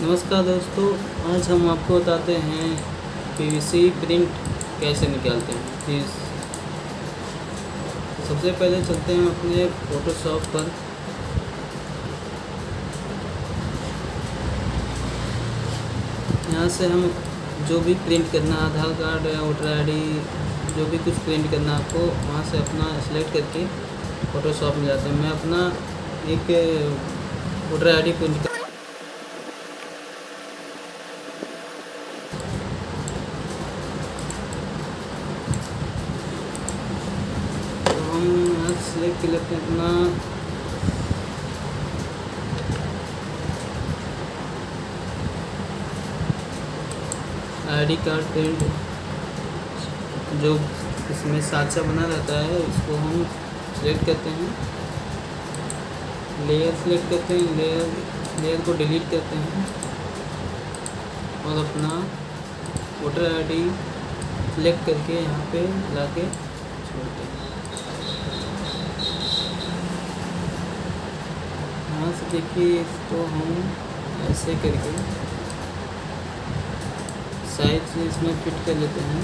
नमस्कार दोस्तों, आज हम आपको बताते हैं पीवीसी प्रिंट कैसे निकालते हैं। प्लीज़ सबसे पहले चलते हैं अपने फ़ोटोशॉप पर। यहाँ से हम जो भी प्रिंट करना, आधार कार्ड या वोटर आईडी, जो भी कुछ प्रिंट करना आपको, वहाँ से अपना सेलेक्ट करके फ़ोटोशॉप में जाते हैं। मैं अपना एक वोटर आईडी प्रिंट कर हम यहाँ सेलेक्ट कर लेते हैं अपना आईडी कार्ड प्रिंट। जो इसमें साँचा बना रहता है इसको हम सेलेक्ट करते हैं, लेयर सेलेक्ट करते हैं, लेयर को डिलीट करते हैं और अपना वोटर आईडी सेलेक्ट करके यहाँ पे लाके छोड़ते हैं। यहाँ से देखिए, इसको हम ऐसे करके साइज इसमें फिट कर लेते हैं।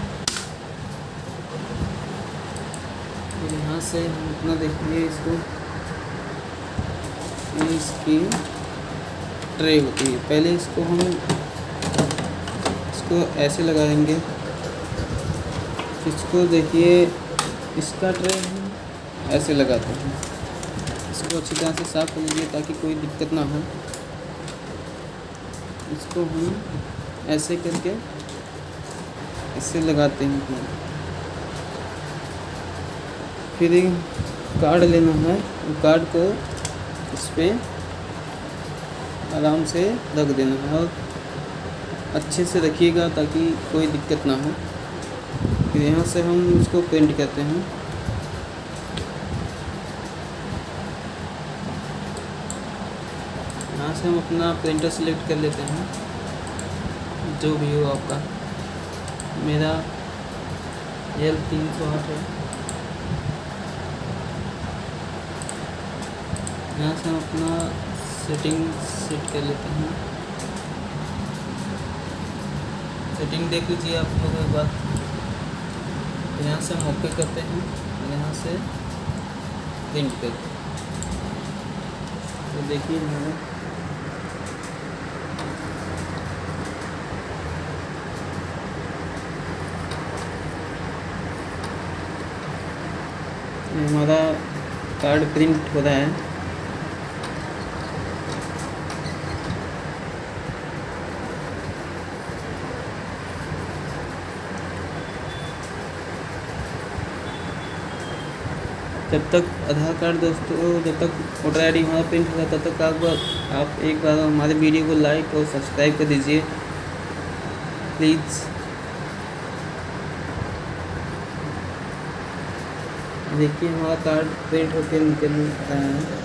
फिर यहाँ से हम अपना देखिए, इसकी ट्रे होती है। पहले इसको ऐसे लगाएंगे। इसको देखिए, इसका ट्रे हम ऐसे लगाते हैं। इसको अच्छी तरह से साफ कर लीजिए ताकि कोई दिक्कत ना हो। इसको हम ऐसे करके इससे लगाते हैं। फिर कार्ड लेना है, कार्ड को इस पर आराम से रख देना है और अच्छे से रखिएगा ताकि कोई दिक्कत ना हो। फिर यहाँ से हम इसको प्रिंट करते हैं। यहाँ से हम अपना प्रिंटर सेलेक्ट कर लेते हैं, जो भी हो आपका। मेरा L308 है। यहाँ से हम अपना सेटिंग सेट कर लेते हैं। सेटिंग देख लीजिए आप लोग एक बार। यहाँ से हम ओके करते हैं और यहाँ से प्रिंट करते हैं। तो देखिए हमारा कार्ड प्रिंट हो रहा है। जब तक आधार कार्ड दोस्तों, जब तक वोटर आईडी हमारा प्रिंट होगा तब तक आप एक बार हमारे वीडियो को लाइक और सब्सक्राइब कर दीजिए प्लीज़। देखिए, हमारा कार्ड प्रिंट होकर निकल रहा है।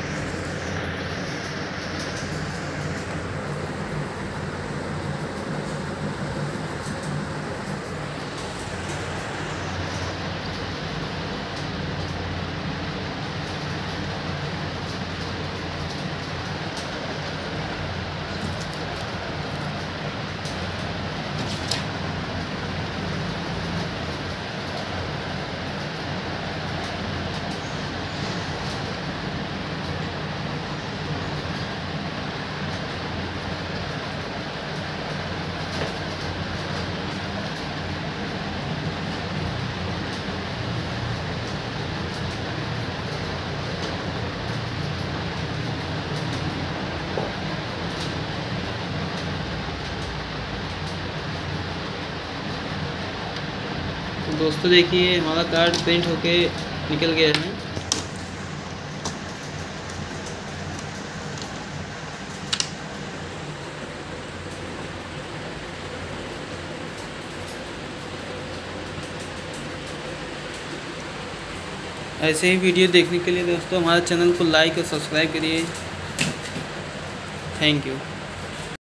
तो दोस्तों देखिए, हमारा कार्ड प्रिंट होके निकल गया है। ऐसे ही वीडियो देखने के लिए दोस्तों हमारे चैनल को लाइक और सब्सक्राइब करिए। Thank you.